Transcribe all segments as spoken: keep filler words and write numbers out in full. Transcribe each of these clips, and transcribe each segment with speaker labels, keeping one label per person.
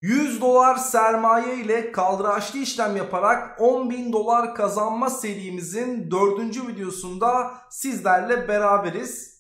Speaker 1: yüz dolar sermaye ile kaldıraçlı işlem yaparak on bin dolar kazanma serimizin dördüncü videosunda sizlerle beraberiz.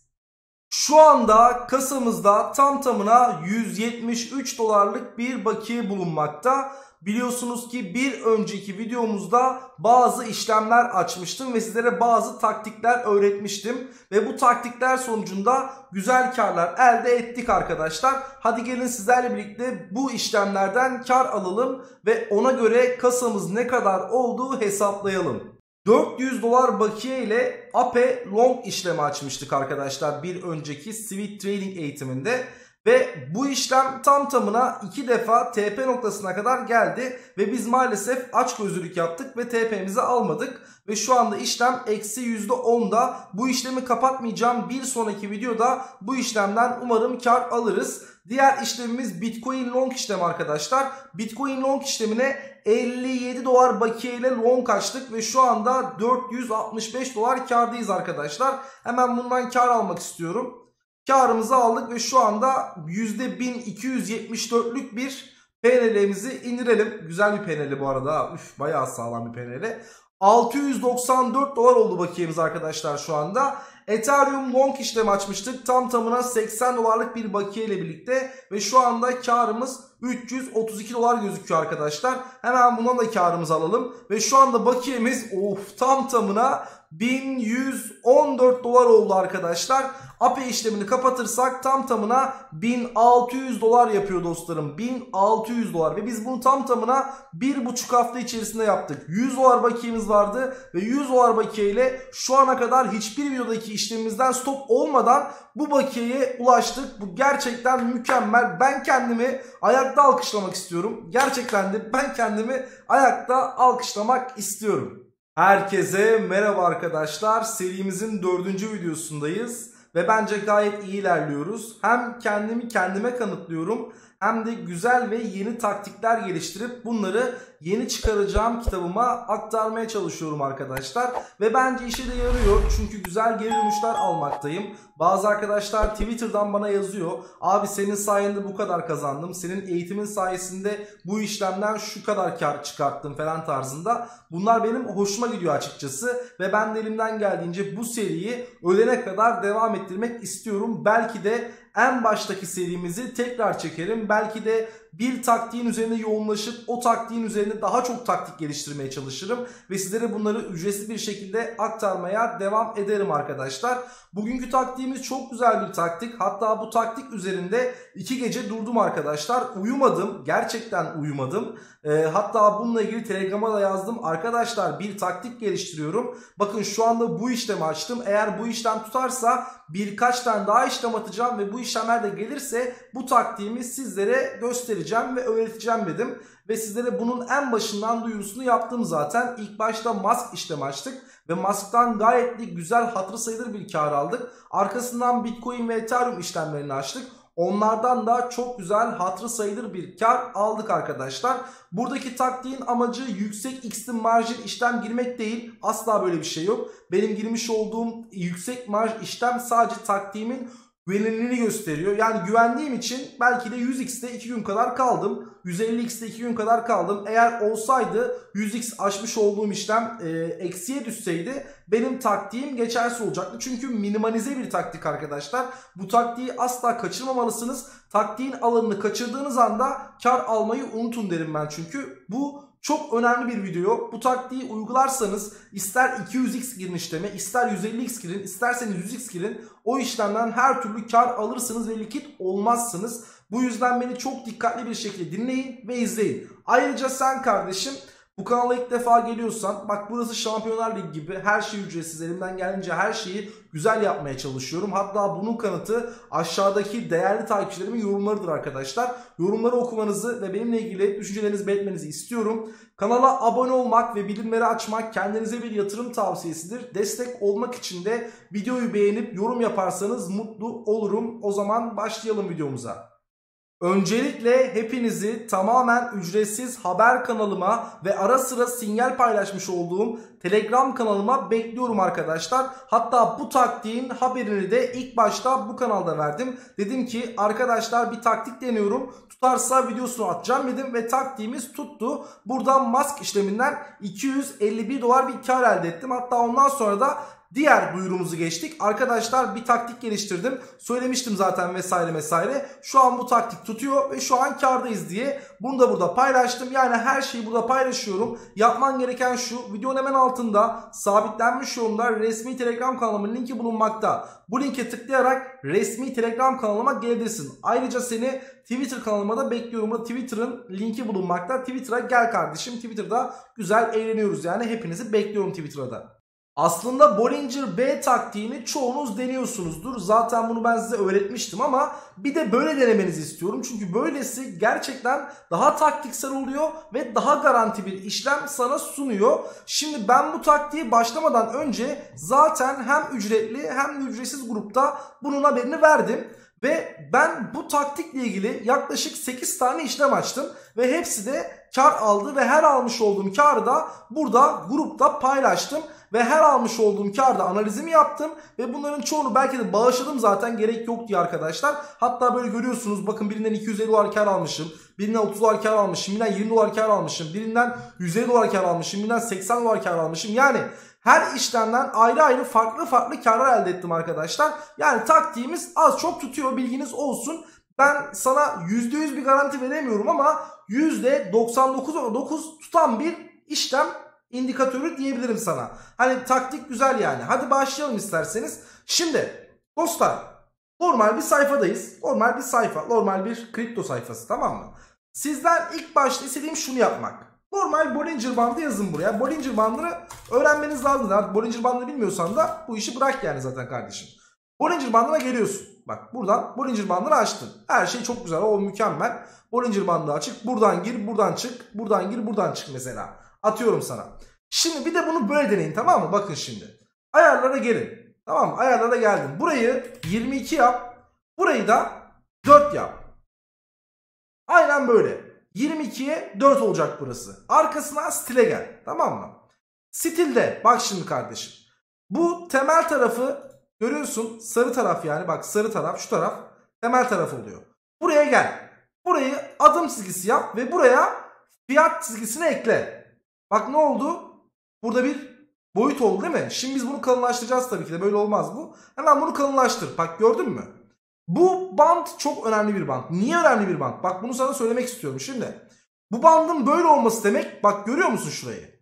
Speaker 1: Şu anda kasamızda tam tamına yüz yetmiş üç dolarlık bir bakiye bulunmakta. Biliyorsunuz ki bir önceki videomuzda bazı işlemler açmıştım ve sizlere bazı taktikler öğretmiştim. Ve bu taktikler sonucunda güzel karlar elde ettik arkadaşlar. Hadi gelin sizlerle birlikte bu işlemlerden kar alalım ve ona göre kasamız ne kadar olduğu hesaplayalım. dört yüz dolar bakiye ile A P E long işlemi açmıştık arkadaşlar bir önceki Sweet Trading eğitiminde. Ve bu işlem tam tamına iki defa T P noktasına kadar geldi. Ve biz maalesef açgözlülük yaptık ve T P'mizi almadık. Ve şu anda işlem eksi yüzde onda. Bu işlemi kapatmayacağım. Bir sonraki videoda bu işlemden umarım kar alırız. Diğer işlemimiz Bitcoin long işlemi arkadaşlar. Bitcoin long işlemine elli yedi dolar bakiye ile long açtık ve şu anda dört yüz altmış beş dolar kardayız arkadaşlar. Hemen bundan kar almak istiyorum. Karımızı aldık ve şu anda yüzde bin iki yüz yetmiş dörtlük bir P N L'mizi indirelim. Güzel bir P N L bu arada. Üf, bayağı sağlam bir P N L. altı yüz doksan dört dolar oldu bakiyemiz arkadaşlar şu anda. Ethereum long işlemi açmıştık. Tam tamına seksen dolarlık bir bakiye ile birlikte. Ve şu anda karımız üç yüz otuz iki dolar gözüküyor arkadaşlar. Hemen bundan da karımızı alalım. Ve şu anda bakiyemiz of tam tamına bin yüz on dört dolar oldu arkadaşlar. A P E işlemini kapatırsak tam tamına bin altı yüz dolar yapıyor dostlarım. bin altı yüz dolar ve biz bunu tam tamına bir buçuk hafta içerisinde yaptık. yüz dolar bakiyemiz vardı ve yüz dolar bakiye ile şu ana kadar hiçbir videodaki işlemimizden stop olmadan bu bakiyeye ulaştık. Bu gerçekten mükemmel. Ben kendimi ayakta alkışlamak istiyorum. Gerçekten de ben kendimi ayakta alkışlamak istiyorum. Herkese merhaba arkadaşlar. Serimizin dördüncü videosundayız. Ve bence gayet iyi ilerliyoruz. Hem kendimi kendime kanıtlıyorum hem de güzel ve yeni taktikler geliştirip bunları yeni çıkaracağım kitabıma aktarmaya çalışıyorum arkadaşlar. Ve bence işe de yarıyor çünkü güzel geri dönüşler almaktayım. Bazı arkadaşlar Twitter'dan bana yazıyor. Abi senin sayende bu kadar kazandım. Senin eğitimin sayesinde bu işlemden şu kadar kar çıkarttım falan tarzında. Bunlar benim hoşuma gidiyor açıkçası. Ve ben de elimden geldiğince bu seriyi ölene kadar devam ettirmek istiyorum. Belki de en baştaki serimizi tekrar çekerim. Belki de bir taktiğin üzerine yoğunlaşıp o taktiğin üzerine daha çok taktik geliştirmeye çalışırım. Ve sizlere bunları ücretsiz bir şekilde aktarmaya devam ederim arkadaşlar. Bugünkü taktiğimiz çok güzel bir taktik. Hatta bu taktik üzerinde iki gece durdum arkadaşlar. Uyumadım. Gerçekten uyumadım. E, hatta bununla ilgili Telegram'a da yazdım. Arkadaşlar bir taktik geliştiriyorum. Bakın şu anda bu işlemi açtım. Eğer bu işlem tutarsa birkaç tane daha işlem atacağım ve bu işlemler de gelirse bu taktiğimi sizlere göstereceğim ve öğreteceğim dedim. Ve sizlere bunun en başından duyurusunu yaptım zaten. İlk başta mask işlemi açtık ve masktan gayet de güzel hatırı sayılır bir kar aldık. Arkasından Bitcoin ve Ethereum işlemlerini açtık. Onlardan da çok güzel hatırı sayılır bir kar aldık arkadaşlar. Buradaki taktiğin amacı yüksek X'li marjin işlem girmek değil. Asla böyle bir şey yok. Benim girmiş olduğum yüksek marj işlem sadece taktiğimin güvenilirliğini gösteriyor. Yani güvendiğim için belki de yüz X'te iki gün kadar kaldım. yüz elli X'te iki gün kadar kaldım. Eğer olsaydı yüz X aşmış olduğum işlem e, eksiye düşseydi benim taktiğim geçersiz olacaktı. Çünkü minimalize bir taktik arkadaşlar. Bu taktiği asla kaçırmamalısınız. Taktiğin alanını kaçırdığınız anda kar almayı unutun derim ben çünkü. Bu çok önemli bir video. Bu taktiği uygularsanız ister iki yüz X girin işleme, ister yüz elli X girin, isterseniz yüz X girin. O işlemden her türlü kar alırsınız ve likit olmazsınız. Bu yüzden beni çok dikkatli bir şekilde dinleyin ve izleyin. Ayrıca sen kardeşim bu kanala ilk defa geliyorsan bak burası Şampiyonlar Ligi gibi her şey ücretsiz, elimden gelince her şeyi güzel yapmaya çalışıyorum. Hatta bunun kanıtı aşağıdaki değerli takipçilerimin yorumlarıdır arkadaşlar. Yorumları okumanızı ve benimle ilgili düşüncelerinizi belirtmenizi istiyorum. Kanala abone olmak ve bildirimleri açmak kendinize bir yatırım tavsiyesidir. Destek olmak için de videoyu beğenip yorum yaparsanız mutlu olurum. O zaman başlayalım videomuza. Öncelikle hepinizi tamamen ücretsiz haber kanalıma ve ara sıra sinyal paylaşmış olduğum Telegram kanalıma bekliyorum arkadaşlar. Hatta bu taktiğin haberini de ilk başta bu kanalda verdim. Dedim ki arkadaşlar bir taktik deniyorum. Tutarsa videosunu atacağım dedim ve taktiğimiz tuttu. Buradan mask işleminden iki yüz elli bir dolar bir kar elde ettim. Hatta ondan sonra da diğer duyurumuzu geçtik. Arkadaşlar bir taktik geliştirdim. Söylemiştim zaten vesaire vesaire. Şu an bu taktik tutuyor ve şu an kârdayız diye bunu da burada paylaştım. Yani her şeyi burada paylaşıyorum. Yapman gereken şu: videonun hemen altında sabitlenmiş yolunda resmi Telegram kanalımın linki bulunmakta. Bu linke tıklayarak resmi Telegram kanalıma gelebilirsin. Ayrıca seni Twitter kanalıma da bekliyorum. Burada Twitter'ın linki bulunmakta. Twitter'a gel kardeşim. Twitter'da güzel eğleniyoruz yani. Hepinizi bekliyorum Twitter'a da. Aslında Bollinger B taktiğini çoğunuz deniyorsunuzdur. Zaten bunu ben size öğretmiştim ama bir de böyle denemenizi istiyorum. Çünkü böylesi gerçekten daha taktiksel oluyor ve daha garanti bir işlem sana sunuyor. Şimdi ben bu taktiği başlamadan önce zaten hem ücretli hem de ücretsiz grupta bunun haberini verdim. Ve ben bu taktikle ilgili yaklaşık sekiz tane işlem açtım ve hepsi de kar aldı ve her almış olduğum karı da burada grupta paylaştım. Ve her almış olduğum karda analizimi yaptım. Ve bunların çoğunu belki de bağışladım zaten, gerek yok diye arkadaşlar. Hatta böyle görüyorsunuz, bakın birinden iki yüz elli dolar kar almışım. Birinden otuz dolar kar almışım. Birinden yirmi dolar kar almışım. Birinden yüz elli dolar kar almışım. Birinden seksen dolar kar almışım. Yani her işlemden ayrı ayrı farklı farklı karlar elde ettim arkadaşlar. Yani taktiğimiz az çok tutuyor, bilginiz olsun. Ben sana yüzde yüz bir garanti veremiyorum ama yüzde doksan dokuz virgül dokuz tutan bir işlem indikatörü diyebilirim sana. Hani taktik güzel yani. Hadi başlayalım isterseniz. Şimdi dostlar, normal bir sayfadayız. Normal bir sayfa. Normal bir kripto sayfası, tamam mı? Sizden ilk başta istediğim şunu yapmak. Normal Bollinger Bandı yazın buraya. Bollinger Bandı'nı öğrenmeniz lazım. Artık Bollinger Bandı'nı bilmiyorsan da bu işi bırak yani zaten kardeşim. Bollinger Bandı'na geliyorsun. Bak buradan Bollinger Bandı'nı açtın. Her şey çok güzel. O mükemmel. Bollinger Bandı açık. Buradan gir, buradan çık. Buradan gir, buradan çık mesela. Atıyorum sana. Şimdi bir de bunu böyle deneyin, tamam mı? Bakın şimdi. Ayarlara gelin. Tamam mı? Ayarlara geldim. Burayı yirmi iki yap. Burayı da dört yap. Aynen böyle. yirmi ikiye dört olacak burası. Arkasına stile gel. Tamam mı? Stilde bak şimdi kardeşim. Bu temel tarafı görüyorsun. Sarı taraf yani. Bak sarı taraf, şu taraf temel taraf oluyor. Buraya gel. Burayı adım çizgisi yap ve buraya fiyat çizgisini ekle. Bak ne oldu? Burada bir boyut oldu değil mi? Şimdi biz bunu kalınlaştıracağız tabii ki de. Böyle olmaz bu. Hemen bunu kalınlaştır. Bak gördün mü? Bu band çok önemli bir band. Niye önemli bir band? Bak bunu sana söylemek istiyorum şimdi. Bu bandın böyle olması demek. Bak görüyor musun şurayı?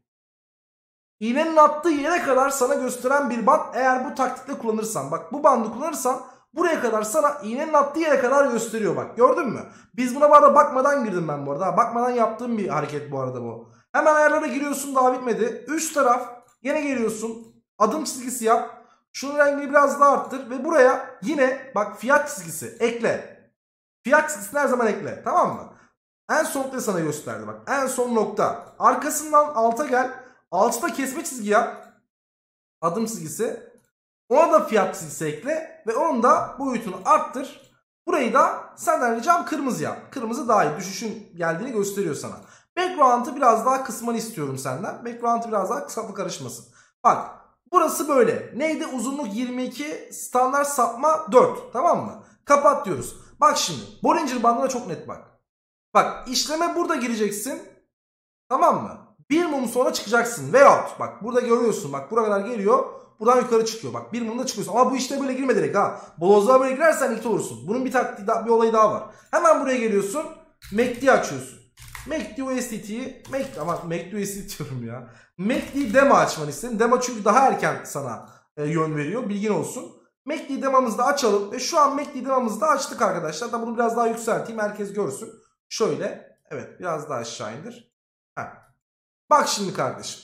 Speaker 1: İğnenin attığı yere kadar sana gösteren bir band, eğer bu taktikle kullanırsan. Bak bu bandı kullanırsan buraya kadar sana iğnenin attığı yere kadar gösteriyor. Bak gördün mü? Biz buna bu arada bakmadan girdim ben bu arada. Bakmadan yaptığım bir hareket bu arada bu. Hemen ayarlara giriyorsun, daha bitmedi. Üst taraf yine geliyorsun. Adım çizgisi yap. Şunun rengini biraz daha arttır ve buraya yine bak fiyat çizgisi ekle. Fiyat çizgisini her zaman ekle, tamam mı? En son nokta sana gösterdi bak. En son nokta. Arkasından alta gel. Altta kesme çizgi yap. Adım çizgisi. Ona da fiyat çizgisi ekle ve onun da boyutunu arttır. Burayı da senden ricam kırmızı yap. Kırmızı daha iyi. Düşüşün geldiğini gösteriyor sana. Background'ı biraz daha kısmanı istiyorum senden. Background'ı biraz daha kısa karışmasın. Bak burası böyle. Neydi? Uzunluk yirmi iki, standart sapma dört. Tamam mı? Kapat diyoruz. Bak şimdi Bollinger Bandı'na çok net bak. Bak işleme burada gireceksin. Tamam mı? Bir mum sonra çıkacaksın. Veyahut bak burada görüyorsun. Bak buraya kadar geliyor. Buradan yukarı çıkıyor. Bak bir mumda çıkıyorsun. Ama bu işte böyle girme direkt ha. Bolozluğa böyle girersen ilk olursun. Bunun bir taktiği, bir olayı daha var. Hemen buraya geliyorsun. M A C D'yi açıyorsun. M A C D U S D T'yi M A C D ama M A C D U S D T diyorum ya. M A C D'yi demo açmanı istedim. Demo çünkü daha erken sana e, yön veriyor. Bilgin olsun. M A C D demo'mızı da açalım. Ve şu an M A C D demo'mızı da açtık arkadaşlar. Da bunu biraz daha yükselteyim. Herkes görsün. Şöyle. Evet biraz daha aşağı indir. Heh. Bak şimdi kardeşim.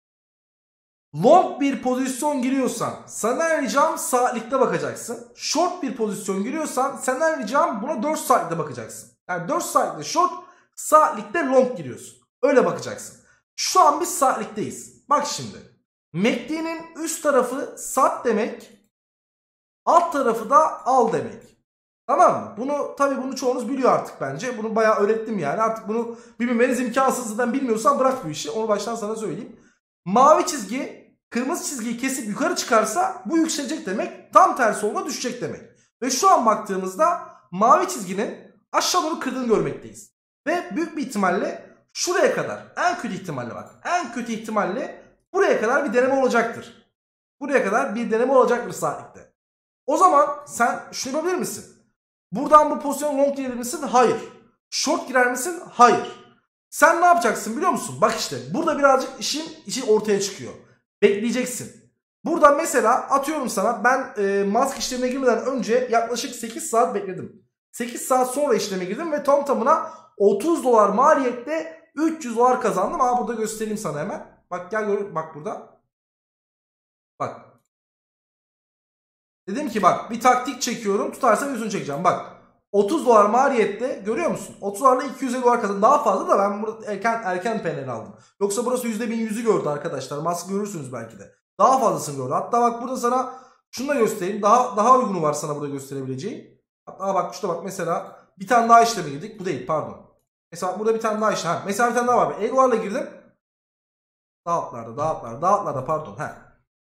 Speaker 1: Long bir pozisyon giriyorsan senden ricam saatlikte bakacaksın. Short bir pozisyon giriyorsan senden ricam buna dört saatlikte bakacaksın. Yani dört saatlikte short, saatlikte long giriyorsun. Öyle bakacaksın. Şu an biz saatlikteyiz. Bak şimdi. M A C D'nin üst tarafı sat demek. Alt tarafı da al demek. Tamam mı? Bunu tabii bunu çoğunuz biliyor artık bence. Bunu bayağı öğrettim yani. Artık bunu bilmemeniz imkansız. Zaten bilmiyorsan bırak bu işi. Onu baştan sana söyleyeyim. Mavi çizgi kırmızı çizgiyi kesip yukarı çıkarsa bu yükselecek demek. Tam tersi olduğunda düşecek demek. Ve şu an baktığımızda mavi çizginin aşağı doğru kırdığını görmekteyiz. Ve büyük bir ihtimalle şuraya kadar, en kötü ihtimalle bak, en kötü ihtimalle buraya kadar bir deneme olacaktır. Buraya kadar bir deneme olacaktır saatlikte. O zaman sen şunu yapabilir misin? Buradan bu pozisyona long girebilir misin? Hayır. Short girer misin? Hayır. Sen ne yapacaksın biliyor musun? Bak işte burada birazcık işin işi ortaya çıkıyor. Bekleyeceksin. Burada mesela atıyorum sana, ben e, mask işlemine girmeden önce yaklaşık sekiz saat bekledim. sekiz saat sonra işleme girdim ve tam tamına otuz dolar maliyette üç yüz dolar kazandım. Aa, burada göstereyim sana hemen. Bak gel gör, bak burada. Bak. Dedim ki bak bir taktik çekiyorum, tutarsam yüzünü çekeceğim. Bak otuz dolar maliyette görüyor musun? otuz dolarla iki yüz elli dolar kazandım. Daha fazla da ben burada erken erken panel aldım. Yoksa burası yüzde bin yüzü gördü arkadaşlar. Mask görürsünüz belki de. Daha fazlasını gördü. Hatta bak burada sana şunu da göstereyim. Daha daha uygunu var sana burada gösterebileceğim. Hatta bak şurada bak mesela bir tane daha işleme girdik. Bu değil pardon. Mesela burada bir tane daha işlem. Mesela bir tane daha var. elli dolarla girdim. Daha altlarda daha altlarda daha altlarda pardon. Heh.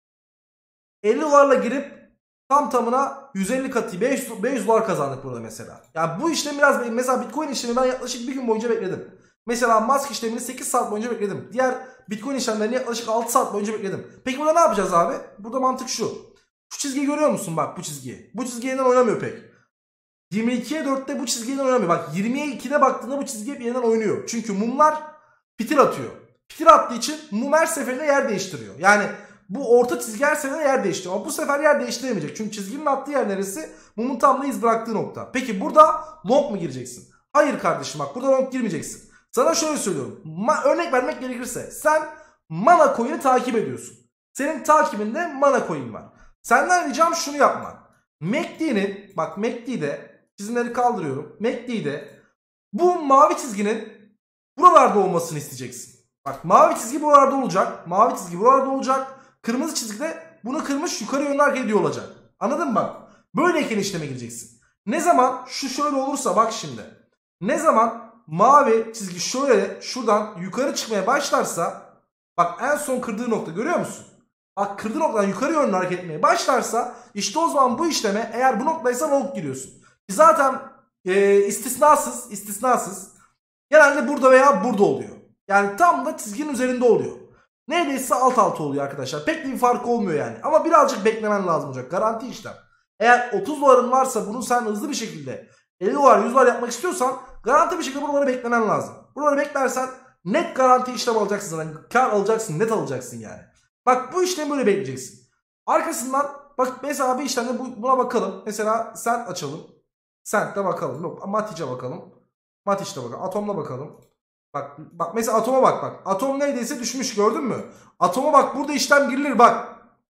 Speaker 1: elli dolarla girip tam tamına yüz elli katı beş yüz dolar kazandık burada mesela. Yani bu işlem biraz, mesela Bitcoin işlemi ben yaklaşık bir gün boyunca bekledim. Mesela mask işlemini sekiz saat boyunca bekledim. Diğer Bitcoin işlemlerini yaklaşık altı saat boyunca bekledim. Peki burada ne yapacağız abi? Burada mantık şu. Şu çizgiyi görüyor musun? Bak bu çizgiyi. Bu çizgi yeniden oynamıyor pek. yirmi ikiye dörtte bu çizgi yeniden oynamıyor. Bak yirmiye ikide baktığında bu çizgi hep yeniden oynuyor. Çünkü mumlar fitil atıyor. Fitil attığı için mum her seferinde yer değiştiriyor. Yani bu orta çizgi her seferinde yer değiştiriyor. Ama bu sefer yer değiştiremeyecek. Çünkü çizginin attığı yer neresi? Mumun tam da iz bıraktığı nokta. Peki burada long mu gireceksin? Hayır kardeşim bak burada long girmeyeceksin. Sana şöyle söylüyorum. Ma örnek vermek gerekirse sen mana coin'i takip ediyorsun. Senin takibinde mana coin var. Senden ricam şunu yapma. M A C D'nin bak M A C D'de çizimleri kaldırıyorum. M A C D'de bu mavi çizginin buralarda olmasını isteyeceksin. Bak mavi çizgi buralarda olacak. Mavi çizgi buralarda olacak. Kırmızı çizgide bunu kırmış yukarı yönlü hareket ediyor olacak. Anladın mı bak? Böyleyken işleme gireceksin. Ne zaman şu şöyle olursa bak şimdi. Ne zaman mavi çizgi şöyle şuradan yukarı çıkmaya başlarsa, bak en son kırdığı nokta görüyor musun? Bak kırdığı noktadan yukarı yönlü hareket etmeye başlarsa işte o zaman bu işleme, eğer bu noktaysa long giriyorsun. Zaten e, istisnasız istisnasız genelde burada veya burada oluyor. Yani tam da çizginin üzerinde oluyor. Neredeyse alt alta oluyor arkadaşlar. Pek bir fark olmuyor yani. Ama birazcık beklemen lazım olacak. Garanti işlem. Eğer otuz doların varsa bunu sen hızlı bir şekilde elli dolar yüz dolar yapmak istiyorsan garanti bir şekilde buraları beklemen lazım. Buraları beklersen net garanti işlem alacaksın. Yani kar alacaksın, net alacaksın yani. Bak bu işlemi böyle bekleyeceksin. Arkasından bak mesela bir işlemde buna bakalım. Mesela Sent açalım. Sent'te bakalım. Yok, Matic'e bakalım. Matic'te bakalım. Atom'la bakalım. Bak bak mesela Atom'a bak bak. Atom neredeyse düşmüş, gördün mü? Atom'a bak, burada işlem girilir bak.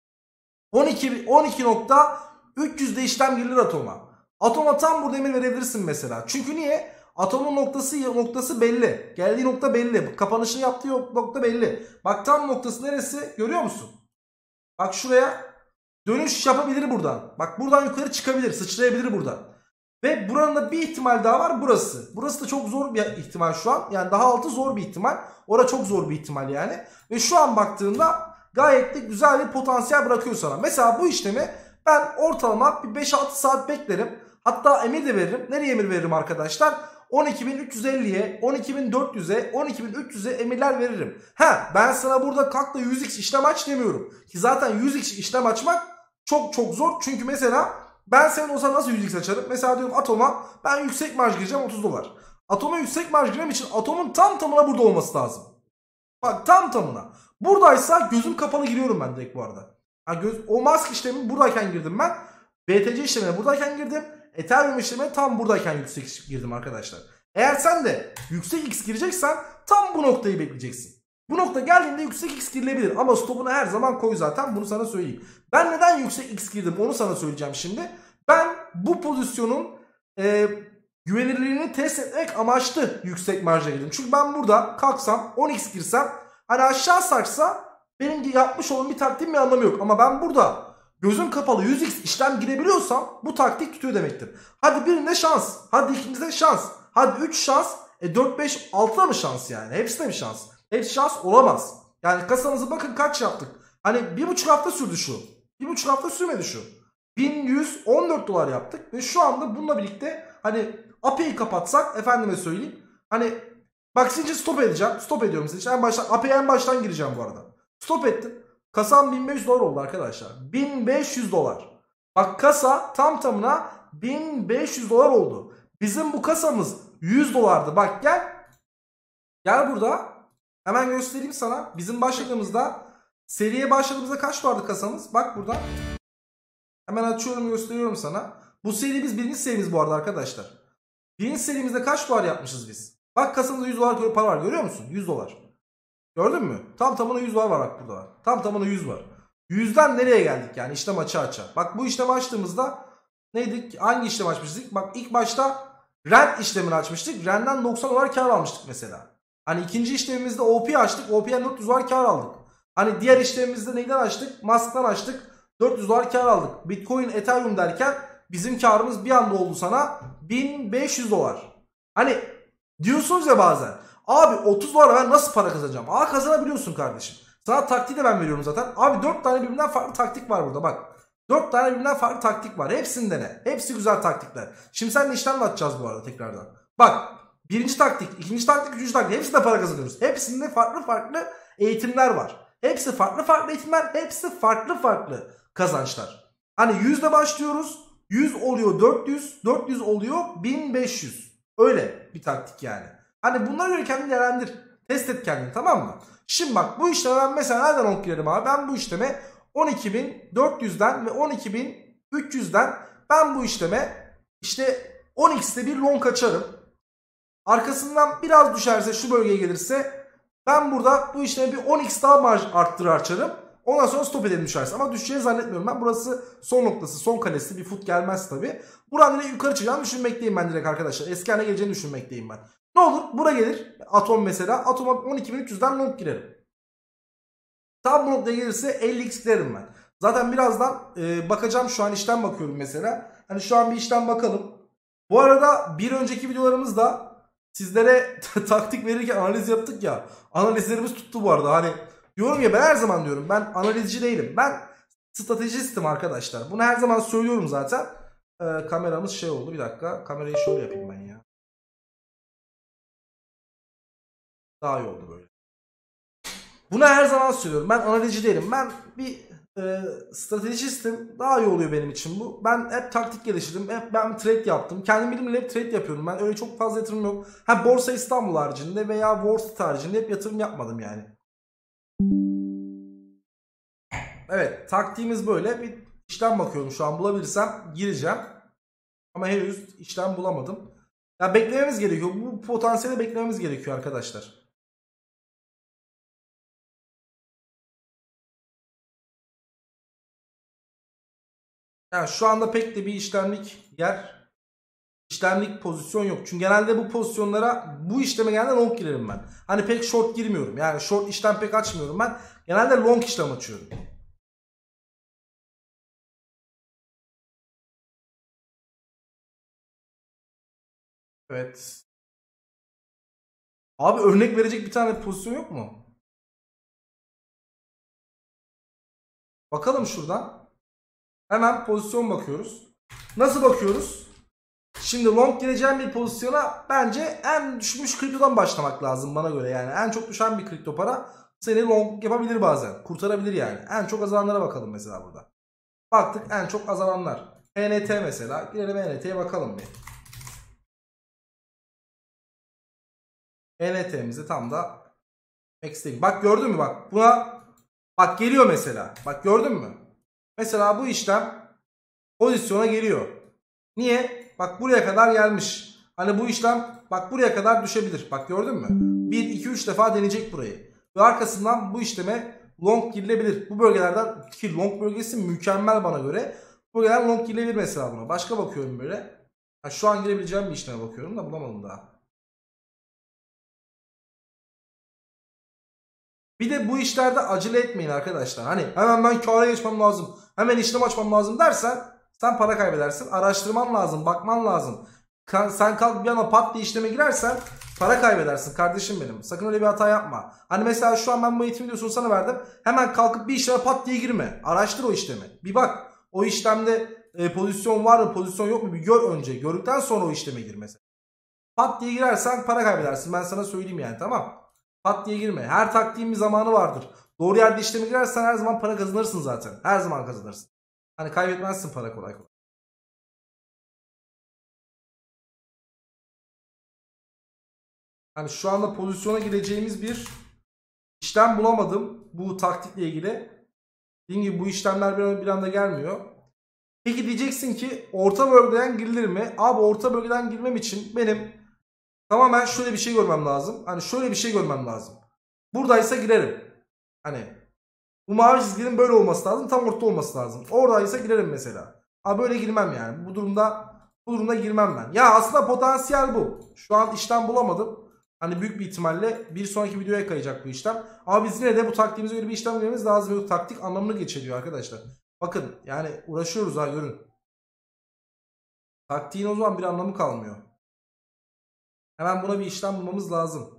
Speaker 1: on iki on iki nokta üç yüzde işlem girilir Atom'a. Atom'a tam burada emir verebilirsin mesela. Çünkü niye? Atomun noktası noktası belli. Geldiği nokta belli. Kapanışını yaptığı nokta belli. Bak tam noktası neresi? Görüyor musun? Bak şuraya dönüş yapabilir buradan. Bak buradan yukarı çıkabilir. Sıçrayabilir buradan. Ve buranın da bir ihtimal daha var, burası. Burası da çok zor bir ihtimal şu an. Yani daha altı zor bir ihtimal. Orada çok zor bir ihtimal yani. Ve şu an baktığında gayet de güzel bir potansiyel bırakıyor sana. Mesela bu işlemi ben ortalama bir beş altı saat beklerim. Hatta emir de veririm. Nereye emir veririm arkadaşlar? on iki bin üç yüz elliye, on iki bin dört yüze, on iki bin üç yüze emirler veririm. Ha, ben sana burada kalk da yüz x işlem aç demiyorum. Ki zaten yüz x işlem açmak çok çok zor. Çünkü mesela ben senin olsa nasıl yüz x açarım? Mesela diyorum Atom'a ben yüksek marj gireceğim otuz dolar. Atom'a yüksek marj girmem için Atom'un tam tamına burada olması lazım. Bak tam tamına. Buradaysa gözüm kapalı giriyorum ben direkt bu arada. Yani göz, o mask işlemi buradayken girdim ben. B T C işlemine buradayken girdim. Ethereum işlemine tam buradayken yüksek girdim arkadaşlar. Eğer sen de yüksek x gireceksen tam bu noktayı bekleyeceksin. Bu nokta geldiğinde yüksek x girilebilir ama stopunu her zaman koy zaten, bunu sana söyleyeyim. Ben neden yüksek x girdim onu sana söyleyeceğim şimdi. Ben bu pozisyonun e, güvenilirliğini test etmek amaçlı yüksek marja girdim. Çünkü ben burada kalksam on x girsem hani aşağı sarksa benim yapmış olduğum bir taktiğim bir anlamı yok. Ama ben burada gözüm kapalı yüz x işlem girebiliyorsam bu taktik tutuyor demektir. Hadi birinde şans. Hadi ikimizde şans. Hadi üç şans. E dört beş altı da mı şans yani? Hepsi de mi şans? Hepsi şans olamaz. Yani kasamızı bakın kaç yaptık. Hani bir buçuk hafta sürdü şu. Bir buçuk hafta sürmedi şu. bin yüz on dört dolar yaptık. Ve şu anda bununla birlikte hani A P I'yi kapatsak efendime söyleyeyim. Hani bak sizce stop edeceğim. Stop ediyorum sizce. En baştan, A P I'ye en baştan gireceğim bu arada. Stop ettim. Kasam bin beş yüz dolar oldu arkadaşlar. bin beş yüz dolar. Bak kasa tam tamına bin beş yüz dolar oldu. Bizim bu kasamız yüz dolardı. Bak gel. Gel burada. Hemen göstereyim sana. Bizim başladığımızda seriye başladığımızda kaç vardı kasamız? Bak burada. Hemen açıyorum gösteriyorum sana. Bu seri biz birinci serimiz bu arada arkadaşlar. Birinci serimizde kaç dolar yapmışız biz? Bak kasamızda yüz dolar para var görüyor musun? yüz dolar. Gördün mü? Tam tamına yüz dolar var bak burada var. Tam tamına yüz var. yüzden nereye geldik yani işlem açı açı. Bak bu işlem açtığımızda neydik? Hangi işlem açmıştık? Bak ilk başta rent işlemini açmıştık. Rent'den doksan dolar kar almıştık mesela. Hani ikinci işlemimizde O P açtık. O P'den dört yüz dolar kar aldık. Hani diğer işlemimizde neyden açtık? Mask'tan açtık. dört yüz dolar kar aldık. Bitcoin, Ethereum derken bizim karımız bir anda oldu sana bin beş yüz dolar. Hani diyorsunuz ya bazen. Abi otuz dolara ben nasıl para kazanacağım? Aa kazanabiliyorsun kardeşim. Sana taktiği de ben veriyorum zaten. Abi dört tane birbirinden farklı taktik var burada bak. dört tane birbirinden farklı taktik var. Hepsini dene. Hepsi güzel taktikler. Şimdi seninle işlem atacağız bu arada tekrardan. Bak birinci taktik, ikinci taktik, üçüncü taktik. Hepsinde para kazanıyoruz. Hepsinde farklı farklı eğitimler var. Hepsi farklı farklı eğitimler. Hepsi farklı farklı kazançlar. Hani yüzle başlıyoruz. yüz oluyor dört yüz. dört yüz oluyor bin beş yüz. Öyle bir taktik yani. Hani bunlara göre kendini değerlendir. Test et kendini tamam mı? Şimdi bak bu işleme ben mesela nereden long girerim abi? Ben bu işleme on iki bin dört yüzden ve on iki bin üç yüzden ben bu işleme işte on x'te bir long açarım. Arkasından biraz düşerse şu bölgeye gelirse ben burada bu işleme bir on x daha marj arttırır açarım. Ondan sonra stop edelim düşerse. Ama düşeceğini zannetmiyorum ben. Burası son noktası, son kalesi. Bir fut gelmez tabi. Buradan direkt yukarı çıkacağını düşünmekteyim ben direkt arkadaşlar. Eski haline geleceğini düşünmekteyim ben. Ne olur? Bura gelir. Atom mesela. Atoma on iki bin üç yüzden long girerim. Tam bu noktaya gelirse elli x girerim ben. Zaten birazdan e, bakacağım. Şu an işlem bakıyorum mesela. Hani şu an bir işlem bakalım. Bu arada bir önceki videolarımızda sizlere taktik verirken analiz yaptık ya. Analizlerimiz tuttu bu arada. Hani diyorum ya ben her zaman diyorum. Ben analizci değilim. Ben stratejistim arkadaşlar. Bunu her zaman söylüyorum zaten. E, kameramız şey oldu. Bir dakika. Kamerayı şöyle yapayım ben ya. Daha iyi oldu böyle. Bunu her zaman söylüyorum. Ben analizci değilim. Ben bir e, stratejistim. Daha iyi oluyor benim için bu. Ben hep taktik geliştirdim. Hep ben trade yaptım. Kendim bilimle hep trade yapıyorum. Ben öyle çok fazla yatırım yok. Ha Borsa İstanbul haricinde veya Wall Street haricinde hep yatırım yapmadım yani. Evet taktiğimiz böyle. Bir işlem bakıyorum şu an. Bulabilirsem gireceğim. Ama henüz işlem bulamadım. Ya beklememiz gerekiyor. Bu potansiyeli beklememiz gerekiyor arkadaşlar. Yani şu anda pek de bir işlemlik yer, işlemlik pozisyon yok. Çünkü genelde bu pozisyonlara, bu işleme genelde long girerim ben. Hani pek short girmiyorum. Yani short işlem pek açmıyorum ben. Genelde long işlem açıyorum. Evet. Abi örnek verecek bir tane pozisyon yok mu? Bakalım şuradan. Hemen pozisyon bakıyoruz. Nasıl bakıyoruz? Şimdi long gireceğim bir pozisyona bence en düşmüş kriptodan başlamak lazım bana göre yani. En çok düşen bir kripto para seni long yapabilir bazen. Kurtarabilir yani. En çok azalanlara bakalım mesela burada. Baktık en çok azalanlar. P N T mesela. Girelim P N T'ye bakalım bir. P N T'mizi tam da Max'teyim. Bak gördün mü bak. Buna bak geliyor mesela. Bak gördün mü? Mesela bu işlem pozisyona geliyor. Niye? Bak buraya kadar gelmiş. Hani bu işlem bak buraya kadar düşebilir. Bak gördün mü? bir, iki, üç defa deneyecek burayı. Ve arkasından bu işleme long girilebilir. Bu bölgelerden ki long bölgesi mükemmel bana göre. Bu bölgelerden long girilebilir mesela buna. Başka bakıyorum böyle. Ha, şu an girebileceğim bir işleme bakıyorum da bulamadım daha. Bir de bu işlerde acele etmeyin arkadaşlar. Hani hemen ben kâra geçmem lazım, hemen işlem açmam lazım dersen sen para kaybedersin. Araştırman lazım, bakman lazım. Sen kalk bir anda pat diye işleme girersen para kaybedersin kardeşim benim. Sakın öyle bir hata yapma. Hani mesela şu an ben bu eğitim videosunu sana verdim. Hemen kalkıp bir işleme pat diye girme. Araştır o işlemi. Bir bak o işlemde e, pozisyon var mı, pozisyon yok mu bir gör önce. Gördükten sonra o işleme gir mesela. Pat diye girersen para kaybedersin. Ben sana söyleyeyim yani, tamam. Pat diye girme. Her taktiğin bir zamanı vardır. Doğru yerde işleme girersen her zaman para kazanırsın zaten. Her zaman kazanırsın. Hani kaybetmezsin para kolay kolay. Hani şu anda pozisyona gireceğimiz bir işlem bulamadım bu taktikle ilgili. Dediğim gibi bu işlemler bir, bir anda gelmiyor. Peki diyeceksin ki orta bölgeden girilir mi? Abi orta bölgeden girmem için benim tamamen şöyle bir şey görmem lazım. Hani şöyle bir şey görmem lazım. Buradaysa girerim. Hani bu mavi çizginin böyle olması lazım. Tam orta olması lazım. Oradaysa girerim mesela. Abi böyle girmem yani. Bu durumda bu durumda girmem ben. Ya aslında potansiyel bu. Şu an işlem bulamadım. Hani büyük bir ihtimalle bir sonraki videoya kayacak bu işlem. Ama biz yine de bu taktiğimize göre bir işlem vermemiz lazım. Yok, taktik anlamını geçiriyor arkadaşlar. Bakın yani uğraşıyoruz ha, görün. Taktiğin o zaman bir anlamı kalmıyor. Hemen buna bir işlem bulmamız lazım.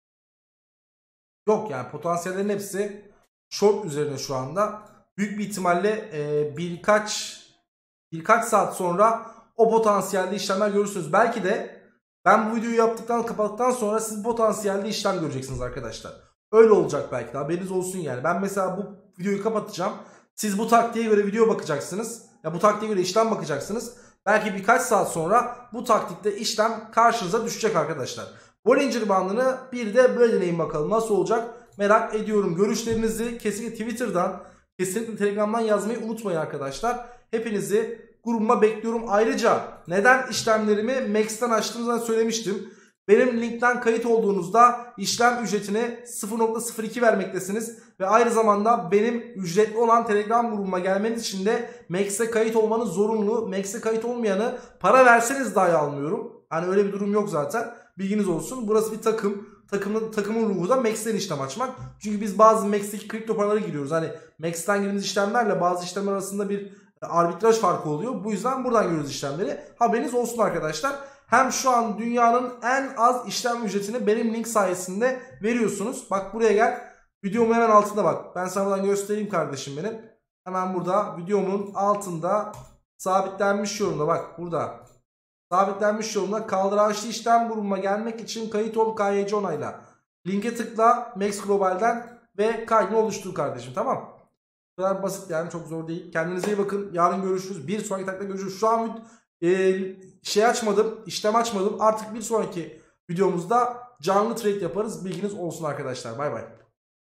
Speaker 1: Yok yani potansiyellerin hepsi short üzerine şu anda. Büyük bir ihtimalle e, birkaç birkaç saat sonra o potansiyelde işlemler görürsünüz. Belki de ben bu videoyu yaptıktan kapattıktan sonra siz potansiyelde işlem göreceksiniz arkadaşlar. Öyle olacak belki de, haberiniz olsun yani. Ben mesela bu videoyu kapatacağım. Siz bu taktiğe göre video bakacaksınız. Ya bu taktiğe göre işlem bakacaksınız. Belki birkaç saat sonra bu taktikte işlem karşınıza düşecek arkadaşlar. Bollinger Bandını bir de böyle deneyin bakalım nasıl olacak, merak ediyorum. Görüşlerinizi kesinlikle Twitter'dan, kesinlikle Telegram'dan yazmayı unutmayın arkadaşlar. Hepinizi grubuma bekliyorum. Ayrıca neden işlemlerimi Max'ten açtığımızdan söylemiştim. Benim linkten kayıt olduğunuzda işlem ücretini sıfır nokta sıfır iki vermektesiniz. Ve aynı zamanda benim ücretli olan Telegram grubuma gelmeniz için de Max'e kayıt olmanız zorunlu. Max'e kayıt olmayanı para verseniz dahi almıyorum. Hani öyle bir durum yok zaten. Bilginiz olsun. Burası bir takım. Takımın, takımın ruhu da Max'ten işlem açmak. Çünkü biz bazı Max'teki kripto paralara giriyoruz. Hani Max'ten girdiğimiz işlemlerle bazı işlemler arasında bir arbitraj farkı oluyor. Bu yüzden buradan görüyoruz işlemleri. Haberiniz olsun arkadaşlar. Hem şu an dünyanın en az işlem ücretini benim link sayesinde veriyorsunuz. Bak buraya gel. Videomun hemen altında bak. Ben sana buradan göstereyim kardeşim benim. Hemen burada videomun altında sabitlenmiş yorumda, bak burada. Sabitlenmiş yorumda kaldıraçlı işlem grubuma gelmek için kayıt ol K Y C onayla. Linke tıkla Max Global'den ve kaydını oluştur kardeşim, tamam. Bu kadar basit yani, çok zor değil. Kendinize iyi bakın. Yarın görüşürüz. Bir sonraki taktikte görüşürüz. Şu an e, şey açmadım, işlem açmadım. Artık bir sonraki videomuzda canlı trade yaparız. Bilginiz olsun arkadaşlar. Bay bay.